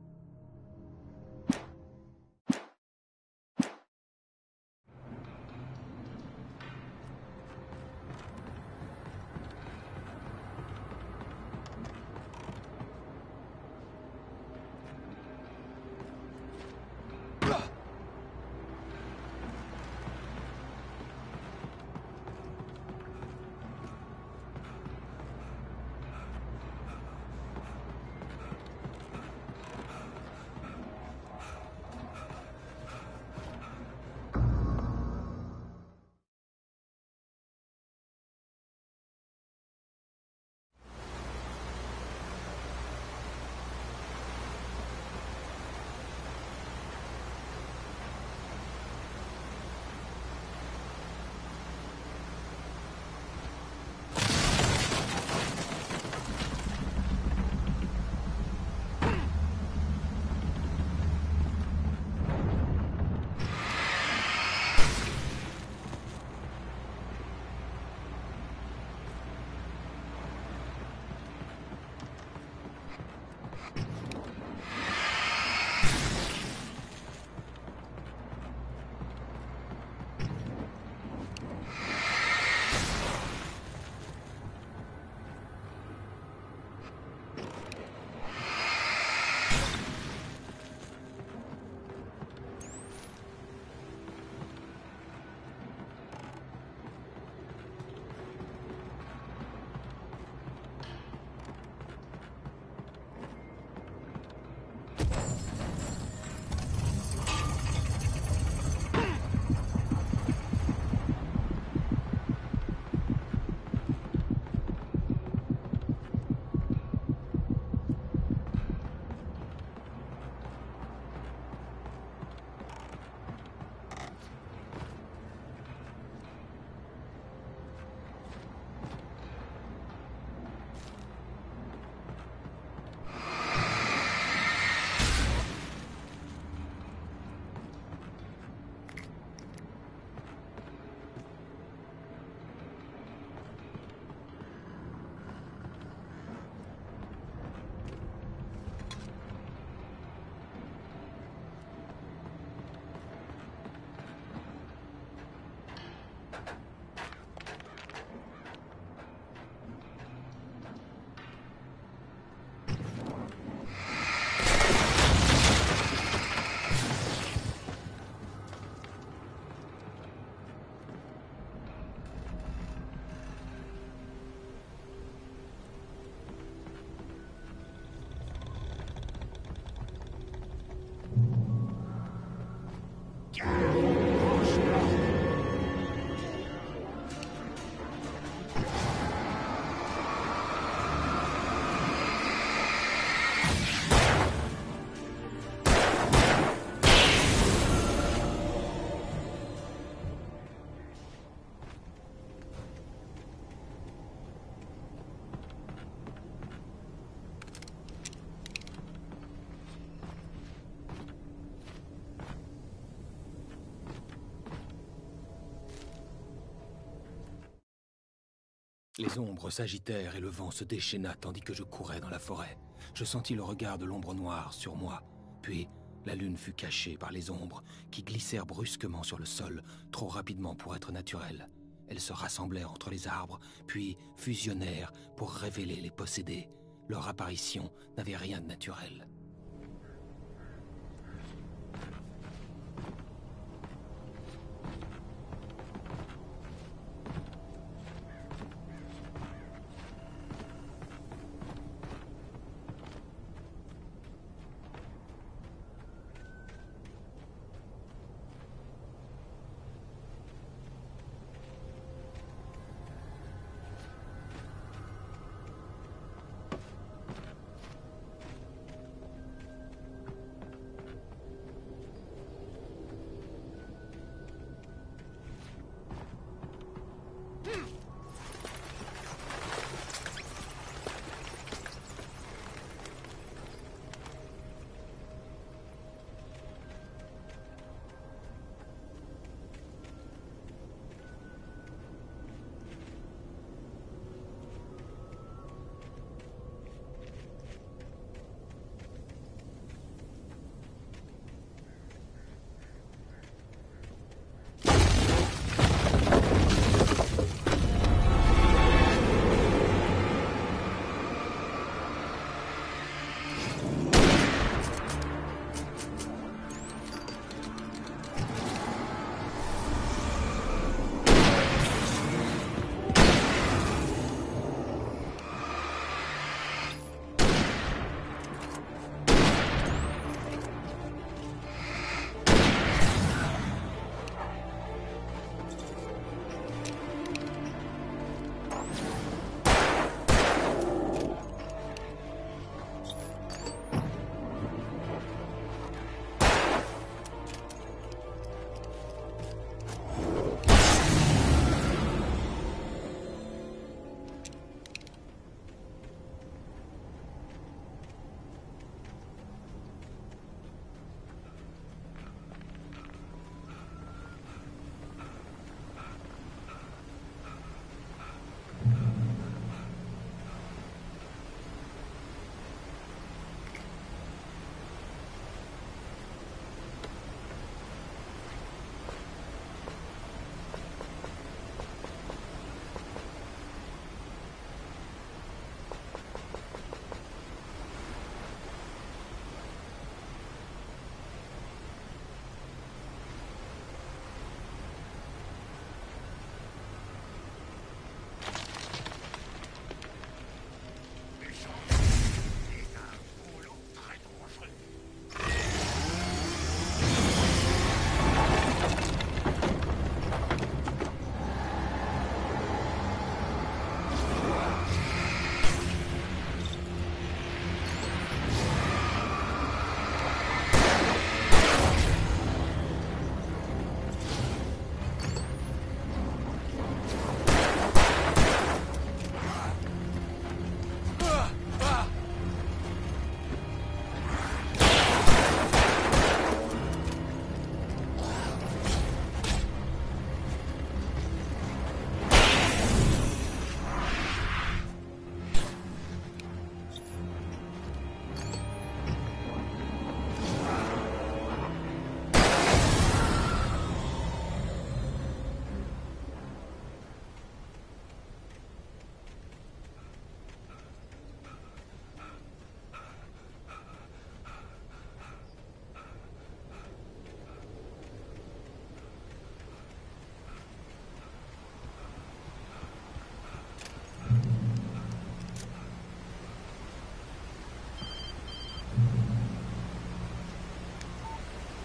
Les ombres s'agitèrent et le vent se déchaîna tandis que je courais dans la forêt. Je sentis le regard de l'ombre noire sur moi. Puis, la lune fut cachée par les ombres qui glissèrent brusquement sur le sol, trop rapidement pour être naturelles. Elles se rassemblèrent entre les arbres, puis fusionnèrent pour révéler les possédés. Leur apparition n'avait rien de naturel.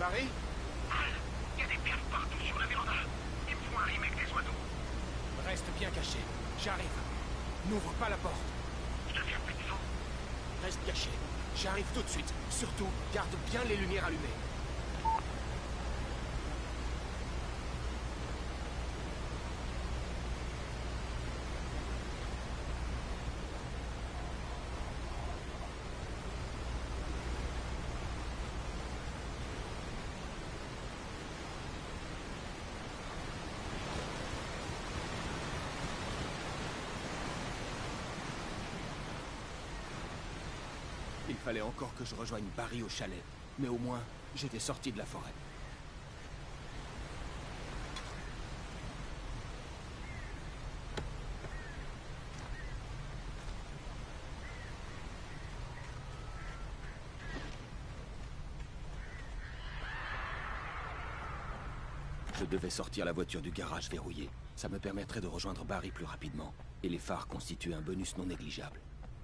Barry? Il y a des perles partout sur la véranda. Il me faut un remake des oiseaux. Reste bien caché. J'arrive. N'ouvre pas la porte. Je deviens plus fou. Reste caché. J'arrive tout de suite. Surtout, garde bien les lumières allumées. Il fallait encore que je rejoigne Barry au chalet. Mais au moins, j'étais sorti de la forêt. Je devais sortir la voiture du garage verrouillée. Ça me permettrait de rejoindre Barry plus rapidement. Et les phares constituent un bonus non négligeable.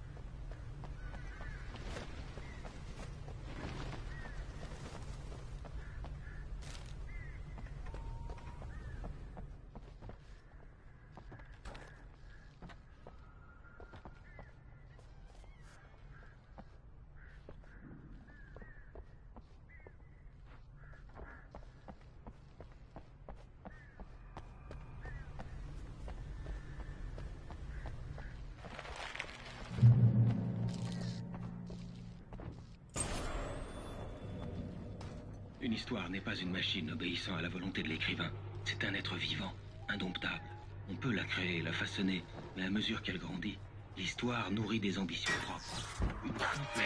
Une histoire n'est pas une machine obéissant à la volonté de l'écrivain. C'est un être vivant, indomptable. On peut la créer, la façonner, mais à mesure qu'elle grandit, l'histoire nourrit des ambitions propres. Mais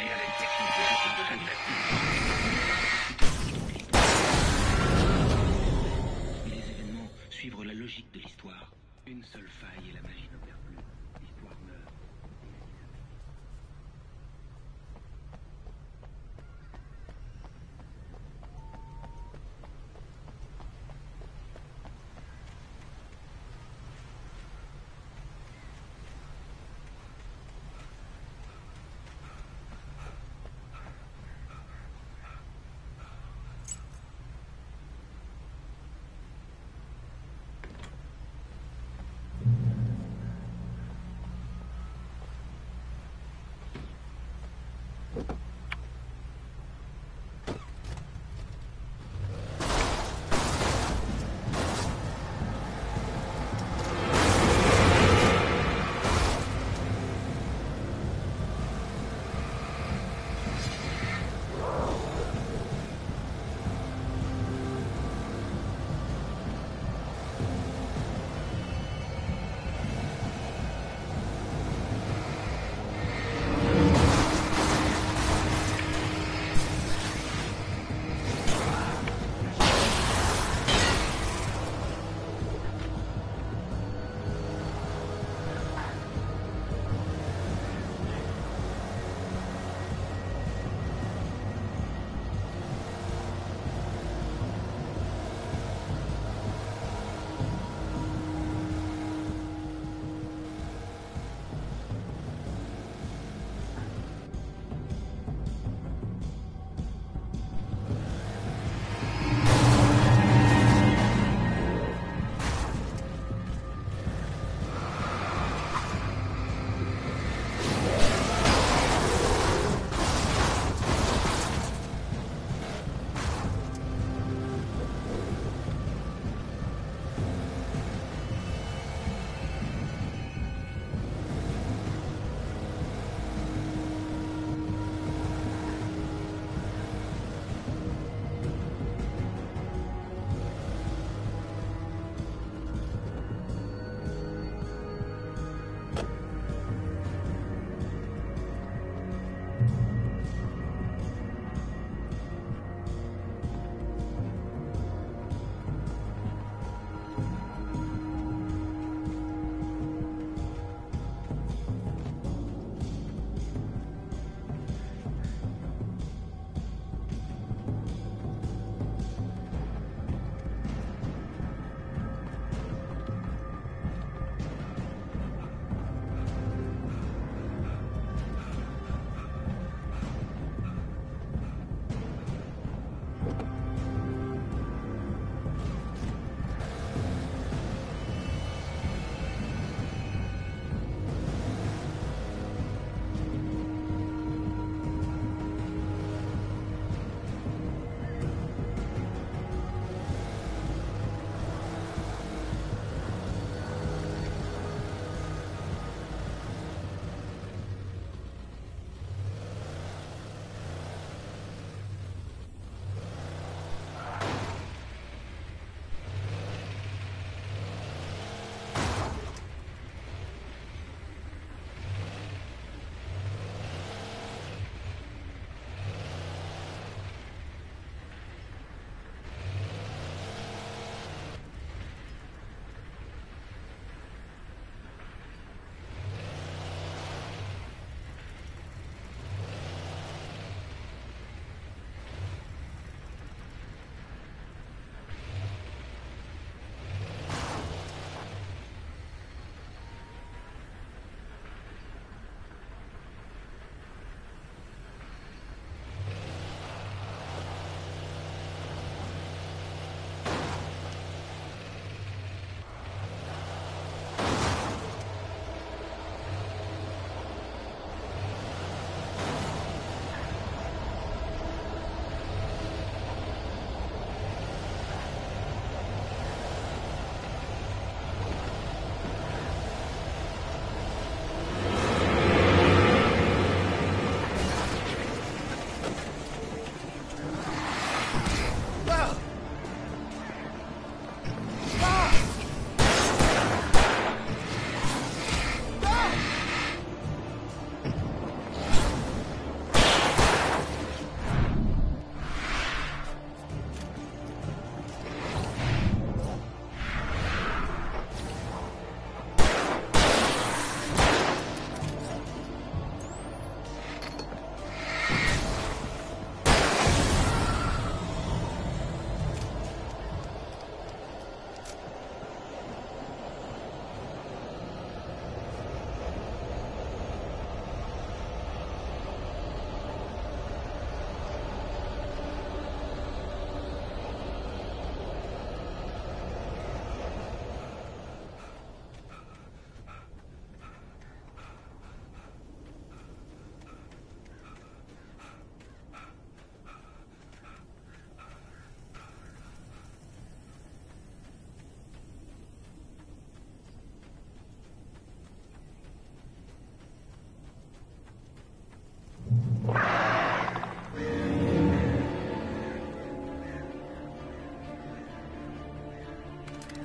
les événements suivent la logique de l'histoire. Une seule faille et la magie n'opère plus. L'histoire meurt.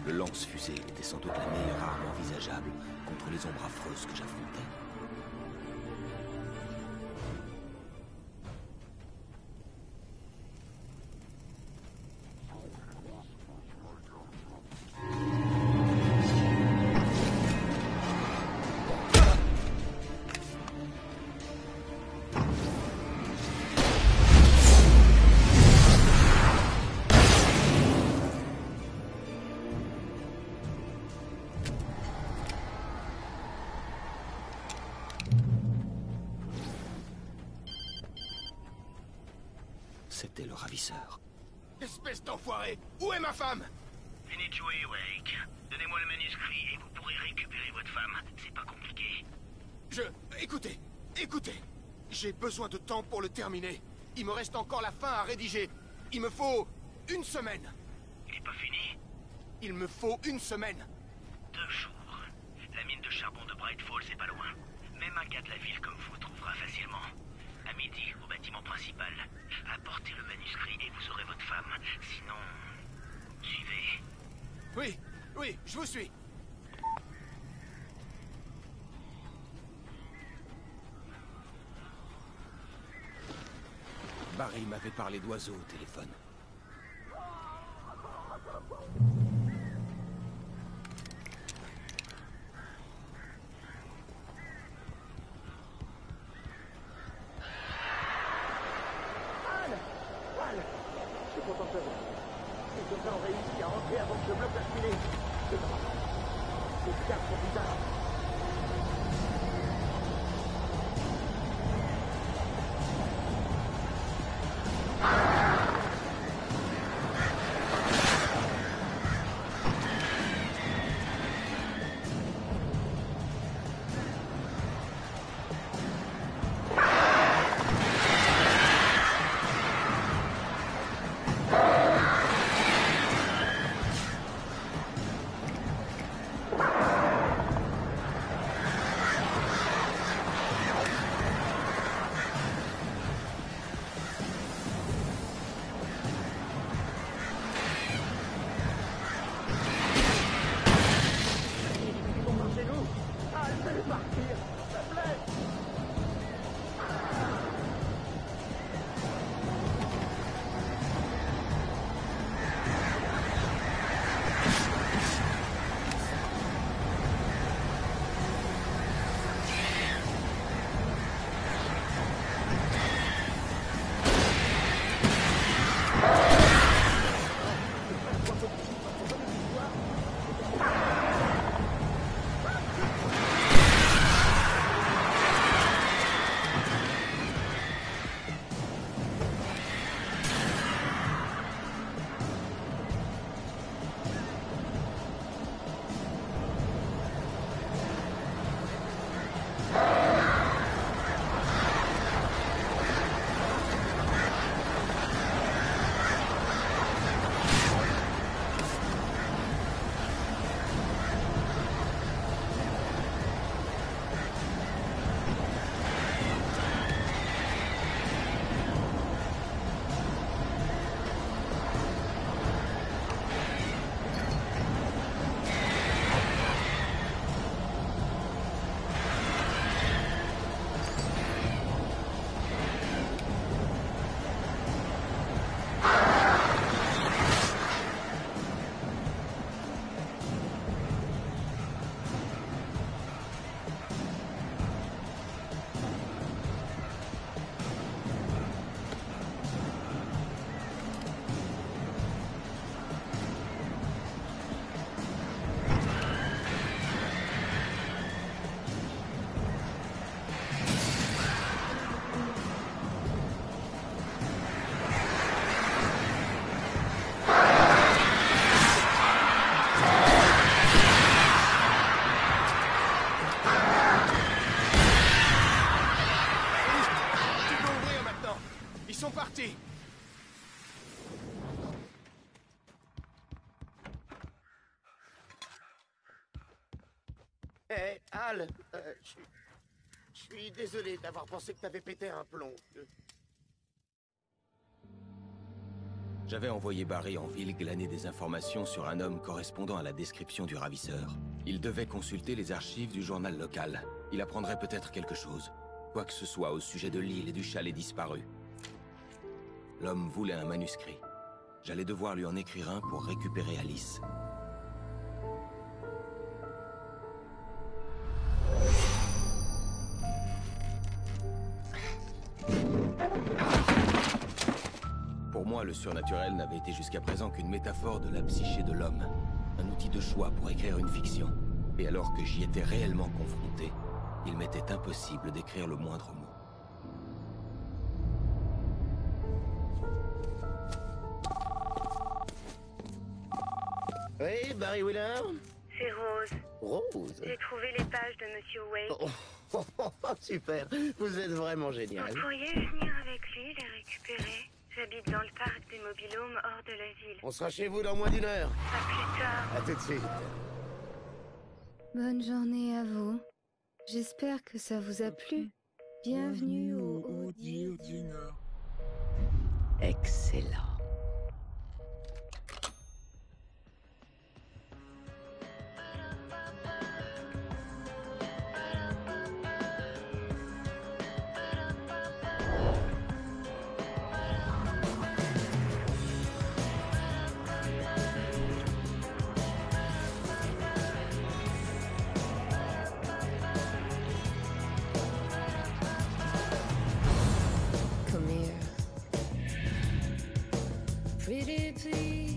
Le lance-fusée était sans doute la meilleure arme envisageable contre les ombres affreuses que j'affrontais. C'était le ravisseur. Espèce d'enfoiré! Où est ma femme? Venez de jouer, Wake. Donnez-moi le manuscrit et vous pourrez récupérer votre femme. C'est pas compliqué. Écoutez. J'ai besoin de temps pour le terminer. Il me reste encore la fin à rédiger. Il me faut 1 semaine. Il est pas fini? Il me faut 1 semaine. 2 jours. La mine de charbon de Bright Falls est pas loin. Même un gars de la ville comme vous trouvera facilement. À midi, au bâtiment principal. Apportez le manuscrit et vous aurez votre femme. Sinon... suivez. Oui, je vous suis. Barry m'avait parlé d'oiseaux au téléphone. Je suis content de te voir. Les autres ont réussi à entrer avant que je bloque la fumée. Ces cartes sont bizarres. Al, je suis désolé d'avoir pensé que t'avais pété un plomb. J'avais envoyé Barry en ville glaner des informations sur un homme correspondant à la description du ravisseur. Il devait consulter les archives du journal local. Il apprendrait peut-être quelque chose. Quoi que ce soit au sujet de l'île et du chalet disparu. L'homme voulait un manuscrit. J'allais devoir lui en écrire un pour récupérer Alice. Pour moi, le surnaturel n'avait été jusqu'à présent qu'une métaphore de la psyché de l'homme. Un outil de choix pour écrire une fiction. Et alors que j'y étais réellement confronté, il m'était impossible d'écrire le moindre mot. Oui, Barry Wheeler? C'est Rose. Rose? J'ai trouvé les pages de Monsieur Wake. Super, vous êtes vraiment génial. Vous pourriez venir avec lui les récupérer? J'habite dans le parc des mobilhomes hors de la ville. On sera chez vous dans moins d'1 heure. À plus tard. À tout de suite. Bonne journée à vous. J'espère que ça vous a plu. Bienvenue au Dire du Nord. Excellent. Come here, pretty please.